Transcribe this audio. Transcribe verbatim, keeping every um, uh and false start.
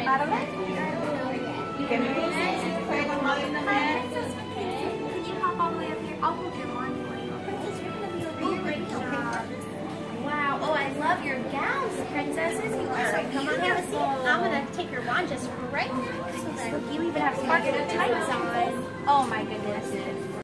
Madeline? Can you Can you hop all the way up here? I'll hold your lawn for you. Princess, you're going to be over here. Great job. Wow. Oh, I love your gowns, princesses. You are so beautiful. Come on, have a seat. I'm going to take your wand just right now. So that you even have sparkly tights on. Oh, my goodness.